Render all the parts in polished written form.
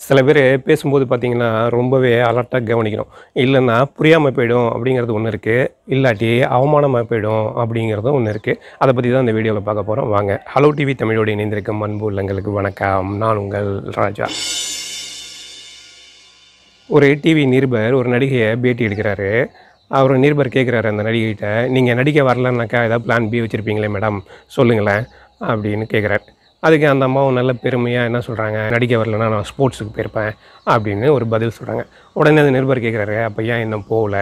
சில பேர் பேசும்போது பார்த்தீங்கன்னா, ரொம்பவே அலர்ட்டா கவனிக்கணும். இல்லன்னா புரியாம போயிடும் அப்படிங்கிறது ஒண்ணு இருக்கு. இல்லாட்டி அவமானமா போயிடும் அப்படிங்கிறதும் ஒண்ணு இருக்கு. அத பத்தி தான் இந்த வீடியோல பார்க்க போறோம். வாங்க. ஹலோ டிவி தமிழோடு இணைந்திருக்கும் அன்பு உள்ளங்களுக்கு வணக்கம். நான் உங்கள் ராஜா. ஒரு டிவி நிருபர் ஒரு நடிகைய பேட்டி எடுக்கிறாரு. அவரு நிருபர் கேட்குறாரு அந்த நடிகைகிட்ட, "நீங்க நடிக்க வரலன்னாக்கா ஏதாவது பிளான் பி வச்சிருப்பீங்களே மேடம், சொல்லுங்களேன்" அப்படின்னு கேட்குறாரு. அதுக்கு அந்த அம்மாவும் நல்ல பெருமையா என்ன சொல்றாங்க, "நடிக்க வரலன்னா நான் ஸ்போர்ட்ஸுக்கு போயிருப்பேன்" அப்படின்னு ஒரு பதில் சொல்றாங்க. உடனே அந்த நிருபர் கேட்குறாரு, "அப்ப ஏன் இன்னும் போகல?"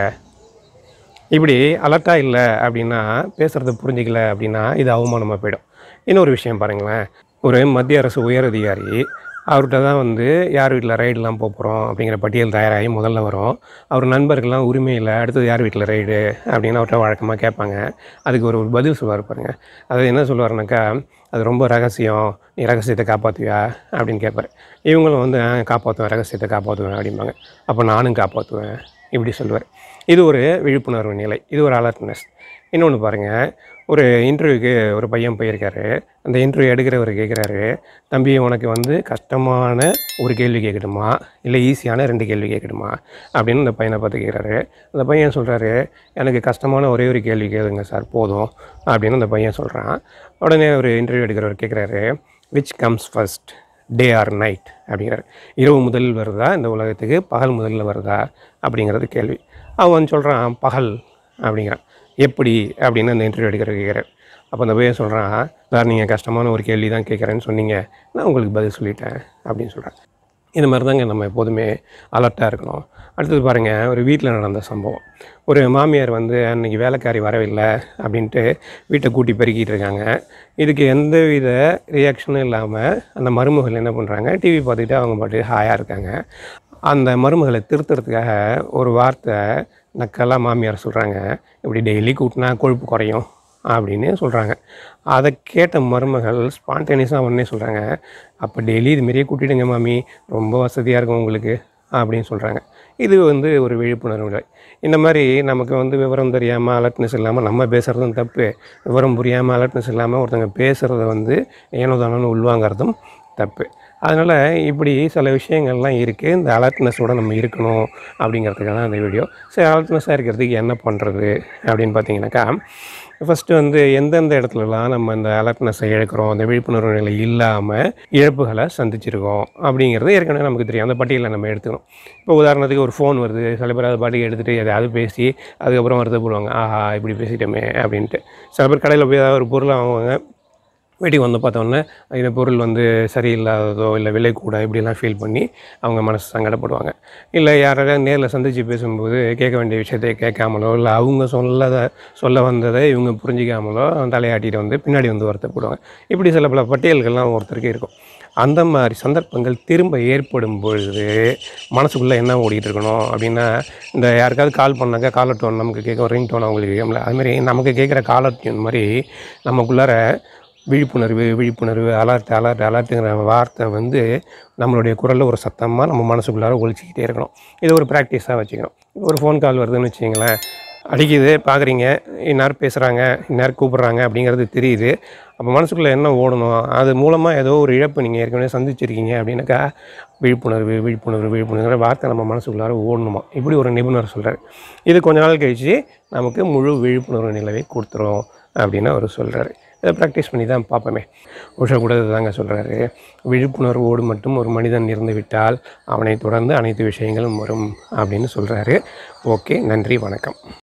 இப்படி அலர்ட்டா இல்ல அப்படின்னா, பேசுறத புரிஞ்சுக்கல அப்படின்னா, இது அவமானமா போயிடும். இன்னொரு விஷயம் பாருங்களேன், ஒரு மத்திய அரசு உயர் அதிகாரி, அவர்ட்ட தான் வந்து யார் வீட்ல ரைடுலாம் போப்போறோம் அப்படிங்கிற பட்டியல் தயாராகி முதல்ல வரும். அவர் நண்பர்கள்லாம் உரிமையில அடுத்தது யார் வீட்ல ரைடு அப்படின்னு அவர்ட்ட வழக்கமா கேட்பாங்க. அதுக்கு ஒரு ஒரு பதில் சொல்லுவார் பாருங்க. அது என்ன சொல்லுவாருனாக்கா, "அது ரொம்ப ரகசியம். நீ ரகசியத்த காப்பாத்துவியா?" அப்படின்னு கேட்பாரு. இவங்களும் வந்து, காப்பாத்துவேன். ரகசியத்த காப்பாத்துவேன்" அப்படிம்பாங்க. "அப்ப நானும் காப்பாத்துவேன்" இப்படி சொல்லுவாரு. இது ஒரு விழிப்புணர்வு நிலை. இது ஒரு அலர்ட்னஸ். இன்னொன்னு பாருங்க, ஒரு இன்டர்வியூக்கு ஒரு பையன் போயிருக்காரு. அந்த இன்டர்வியூ எடுக்கிறவரு கேட்குறாரு, "தம்பி உனக்கு வந்து கஷ்டமான ஒரு கேள்வி கேட்கட்டுமா? இல்ல ஈஸியான 2 கேள்வி கேட்கட்டுமா?" அப்படின்னு அந்த பையன பார்த்து கேட்குறாரு. அந்த பையன் சொல்றாரு, "எனக்கு கஷ்டமான ஒரே ஒரு கேள்வி கேளுங்க சார் போதும்" அப்படின்னு அந்த பையன் சொல்றான். உடனே ஒரு இன்டர்வியூ எடுக்கிறவர் கேட்குறாரு, "which comes first? Day or night?" அப்படிங்கிறாரு. இரவு முதலில் வருதா இந்த உலகத்துக்கு? பகல் முதல்ல வருதா? அப்படிங்கிறது கேள்வி. அவன் சொல்கிறான், "பகல்" அப்படிங்கிறான். "எப்படி?" அப்படின்னு அந்த இன்டர்வியூ எடுக்கிறவர் கேட்குறாரு. அப்போ அந்த பையன் சொல்கிறான், "சார் நீங்கள் கஷ்டமான ஒரு கேள்வி தான் கேட்குறேன்னு சொன்னீங்க. நான் உங்களுக்கு பதில் சொல்லிட்டேன்" அப்படின்னு சொல்கிறான். இது மாதிரி தாங்க நம்ம எப்போதுமே அலர்ட்டாக இருக்கணும். அடுத்தது பாருங்கள், ஒரு வீட்டில் நடந்த சம்பவம். ஒரு மாமியார் வந்து அன்றைக்கி வேலைக்காரி வரவில்லை அப்படின்ட்டு வீட்டை கூட்டி பெருக்கிட்டு இருக்காங்க. இதுக்கு எந்தவித ரியாக்ஷனும் இல்லாமல் அந்த மருமகள் என்ன பண்ணுறாங்க, டிவி பார்த்துக்கிட்டு அவங்க பாட்டுக்கு ஹாயாக இருக்காங்க. அந்த மருமகளை திருத்துறதுக்காக ஒரு வார்த்தை நக்கலாக மாமியார் சொல்கிறாங்க, "இப்படி டெய்லி கூட்டினா கொழுப்பு குறையும்" அப்படின்னு சொல்கிறாங்க. அதை கேட்ட மருமகள் ஸ்பான்டேனியஸாக உடனே சொல்கிறாங்க, "அப்போ டெய்லி இதுமாரியே கூட்டிடுங்க மாமி, ரொம்ப வசதியாக இருக்கும் உங்களுக்கு" அப்படின்னு சொல்கிறாங்க. இது வந்து ஒரு விழிப்புணர்வு. இந்த மாதிரி நமக்கு வந்து விவரம் தெரியாமல் அலர்ட்னஸ் இல்லாமல் நம்ம பேசுகிறதும் தப்பு, விவரம் புரியாமல் அலர்ட்னஸ் இல்லாமல் ஒருத்தங்க பேசுகிறத வந்து ஏனோ தானோன்னு உள்வாங்கிறதும் தப்பு. அதனால் இப்படி சில விஷயங்கள்லாம் இருக்குது. இந்த அலர்ட்னஸோடு நம்ம இருக்கணும் அப்படிங்கிறதுக்காக தான் இந்த வீடியோ. சரி, அலர்ட்னஸாக இருக்கிறதுக்கு என்ன பண்ணுறது அப்படின்னு பார்த்தீங்கன்னாக்கா, ஃபஸ்ட்டு வந்து எந்தெந்த இடத்துலலாம் நம்ம இந்த அலர்ட்னஸை இழக்கிறோம், அந்த விழிப்புணர்வு நிலை இல்லாமல் இழப்புகளை சந்திச்சிருக்கோம் அப்படிங்கிறது ஏற்கனவே நமக்கு தெரியும். அந்த பட்டியலை நம்ம எடுத்துக்கணும். இப்போ உதாரணத்துக்கு ஒரு ஃபோன் வருது, சில பேர் அதை பாட்டுக்கு எடுத்துகிட்டு எதையாவது பேசி அதுக்கப்புறம் வருத்தப்படுவாங்க, "ஆஹா இப்படி பேசிட்டோமே" அப்படின்ட்டு. சில பேர் கடையில் போய் ஏதாவது ஒரு பொருளை வாங்குவாங்க, வீட்டுக்கு வந்து பார்த்தோன்னே இந்த பொருள் வந்து சரியில்லாததோ இல்லை விலை கூட இப்படிலாம் ஃபீல் பண்ணி அவங்க மனசு சங்கடப்படுவாங்க. இல்லை யாராவது நேரில் சந்தித்து பேசும்போது கேட்க வேண்டிய விஷயத்தை கேட்காமலோ, இல்லை அவங்க சொல்ல வந்ததை இவங்க புரிஞ்சிக்காமலோ தலையாட்டிட்டு வந்து பின்னாடி வந்து வருத்தப்படுவாங்க. இப்படி சில பல பட்டியல்கள்லாம் ஒருத்தருக்கு இருக்கும். அந்த மாதிரி சந்தர்ப்பங்கள் திரும்ப ஏற்படும் பொழுது மனசுக்குள்ளே என்ன ஓடிட்டு இருக்கணும் அப்படின்னா, இந்த யாருக்காவது கால் பண்ணாக்கா காலர் டோன் நமக்கு கேட்கும், ரிங் டோன் அவங்களுக்கு கேட்கும்ல, அதுமாதிரி நமக்கு கேட்குற காலர் டியூன் மாதிரி நமக்குள்ளார விழிப்புணர்வு விழிப்புணர்வு அலர்ட் அலர்ட் அலர்ட்டுங்கிற வார்த்தை வந்து நம்மளுடைய குரலில் ஒரு சத்தமாக நம்ம மனசுக்குள்ளார ஒலிச்சிக்கிட்டே இருக்கணும். இதை ஒரு ப்ராக்டிஸாக வச்சுக்கணும். ஒரு ஃபோன் கால் வருதுன்னு வச்சுங்களேன், அடிக்குது பார்க்குறீங்க, இந்நேரம் பேசுகிறாங்க, இந்நேரம் கூப்பிட்றாங்க அப்படிங்கிறது தெரியுது. அப்போ மனசுக்குள்ளே என்ன ஓடணும், அது மூலமாக ஏதோ ஒரு இழப்பு நீங்கள் ஏற்கனவே சந்திச்சிருக்கீங்க அப்படின்னாக்கா, விழிப்புணர்வு விழிப்புணர்வு விழிப்புணர்வுங்கிற வார்த்தை நம்ம மனசுக்குள்ளார ஓடணுமா, இப்படி ஒரு நிபுணர் சொல்கிறார். இது கொஞ்ச நாள் கழித்து நமக்கு முழு விழிப்புணர்வு நிலையை கொடுத்துரும் அப்படின்னு அவர் சொல்கிறாரு. இதை ப்ராக்டிஸ் பண்ணி தான் பார்ப்போமே. ஓஷோ கூட தாங்க சொல்கிறாரு, "விழிப்புணர்வோடு மட்டும் ஒரு மனிதன் இருந்து விட்டால் அவனை தொடர்ந்து அனைத்து விஷயங்களும் வரும்" அப்படின்னு சொல்கிறாரு. ஓகே, நன்றி, வணக்கம்.